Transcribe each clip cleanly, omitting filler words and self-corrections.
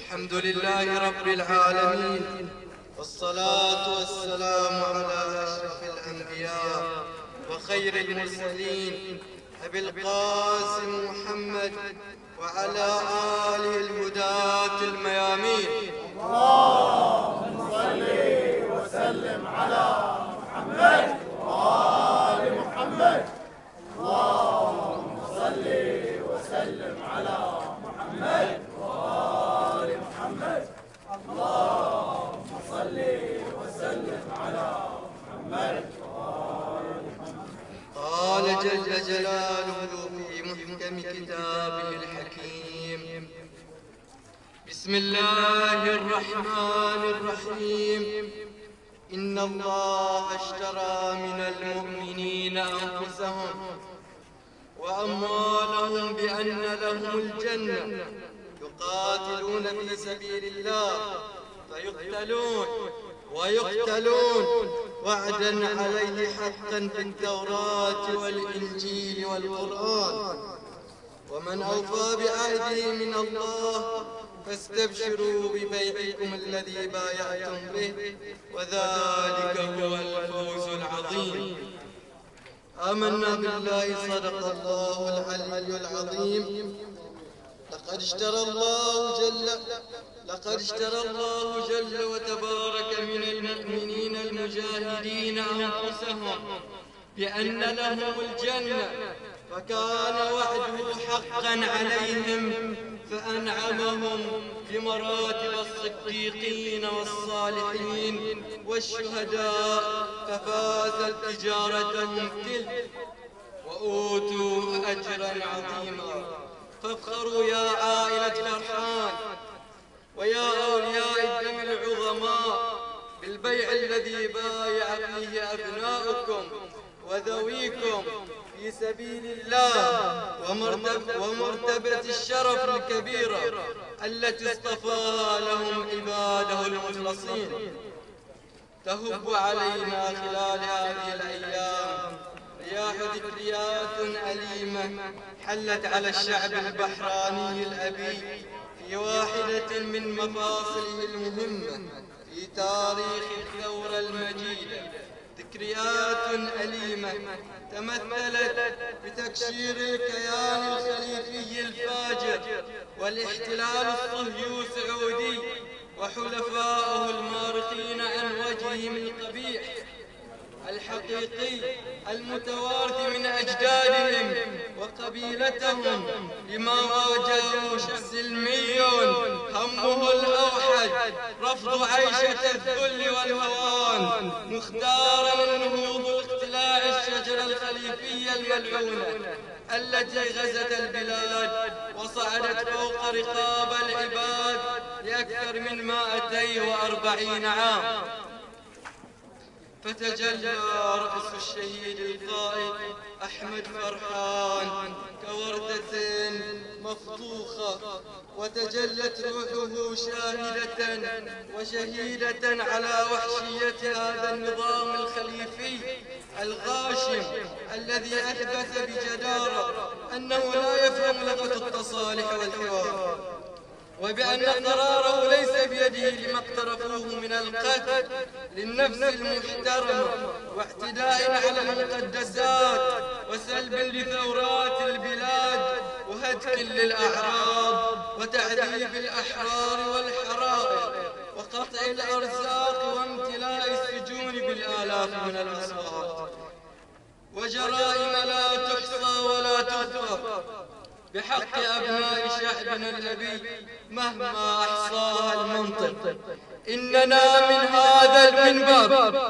الحمد لله رب العالمين، والصلاة والسلام على أشرف الأنبياء وخير المرسلين أبي القاسم محمد وعلى آله الهداة الميامين. اللهم صل وسلم على محمد وآل محمد. اللهم صل وسلم على محمد وآل محمد. اللهم صل وسلم على محمد وآل محمد. قال جل جلاله في محكم كتابه الحكيم: بسم الله الرحمن الرحيم. إن الله اشترى من المؤمنين أنفسهم وأموالهم بأن لهم الجنة يقاتلون في سبيل الله فيقتلون ويقتلون وعدا عليه حقا في التوراة والإنجيل والقرآن، ومن أوفى بعهده من الله فاستبشروا ببيعكم الذي بايعتم به، وذلك هو الفوز العظيم. آمنا بالله، صدق الله العلي العظيم. لقد اشترى الله جل وتبارك من المؤمنين المجاهدين أنفسهم بأن لهم الجنة، فكان وعده حقا عليهم فأنعمهم بمراتب الصديقين والصالحين والشهداء، ففازت تجارتهم تلك وأوتوا أجرا عظيما. فافخروا يا عائلة فرحان ويا أولياء الدم العظماء بالبيع الذي بايع فيه أبناؤكم وذويكم في سبيل الله، ومرتبة الشرف الكبيرة التي اصطفاها لهم عباده المخلصين. تهب علينا خلال هذه الأيام رياح ذكريات أليمة حلت على الشعب البحراني الأبي في واحدة من مفاصله المهمة في تاريخ الثورة المجيدة. ذكريات أليمة تمثلت بتكسير الكيان الخليفي الفاجر والاحتلال الصهيوني وحلفائه المارقين عن وجههم القبيح الحقيقي المتوارث من أجدادهم وقبيلتهم، لما واجهوا سلمي همه الأوحد رفض عيشة الذل والهوان، مختارا النهوض واقتلاع الشجرة الخليفية الملعونة التي غزت البلاد وصعدت فوق رقاب العباد لأكثر من 240 عام. فتجلى رأس الشهيد القائد أحمد فرحان كوردة مفطوخة، وتجلت روحه شاهدة وشهيدة على وحشية هذا النظام الخليفي الغاشم الذي أثبت بجدارة أنه لا يفهم لغة التصالح والحوار، وبأن قراره ليس بيده لما اقترفوه من القتل للنفس المحترمة واعتداء على المقدسات وسلب لثورات البلاد وهتك للأعراض وتعذيب الأحرار والحرائر وقطع الأرزاق وامتلاء السجون بالآلاف من الأصوات، وجرائم لا تحصى ولا تغفر بحق أبناء شعبنا الأبي مهما أحصاها المنطق. إننا من هذا المنبر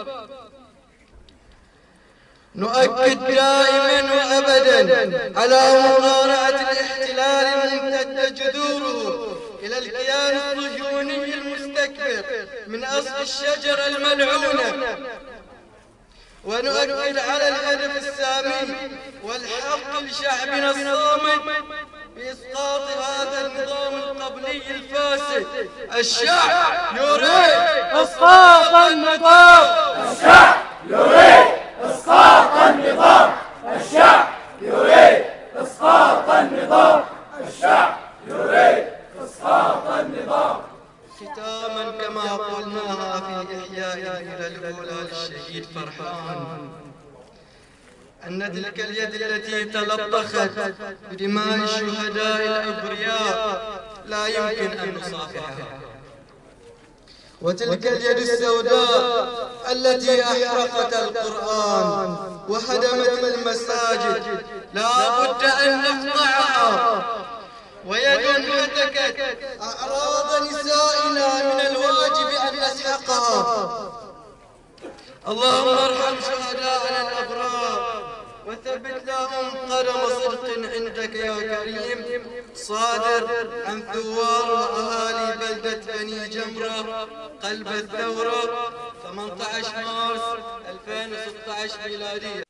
نؤكد دائما وأبدا على مقارعة الاحتلال الممتد جذوره إلى الكيان الصهيوني المستكبر من أصل الشجرة الملعونة، ونؤكد على الهدف السامي والحق لشعبنا الصامت بإسقاط هذا النظام القبلي الفاسد. الشعب يريد إسقاط النظام. الشعب يريد إسقاط النظام. الشعب يريد إسقاط النظام. الشعب يريد إسقاط النظام. قلناها في إحياء إلى الأولى للشهيد فرحان، أن تلك اليد التي تلطخت بدماء الشهداء الأبرياء لا يمكن أن نصافحها، وتلك اليد السوداء التي أحرقت القرآن وهدمت المساجد لا بد أن نقطعها، ويد هتكت أعراض نسائنا من الواجب أن نسحقها. اللهم ارحم شهداءنا الأبرار وثبت لهم قدم صدق عندك يا كريم، صادر عن ثوار وأهالي بلدة بني جمرة قلب الثورة 18 مارس 2016 ميلادية.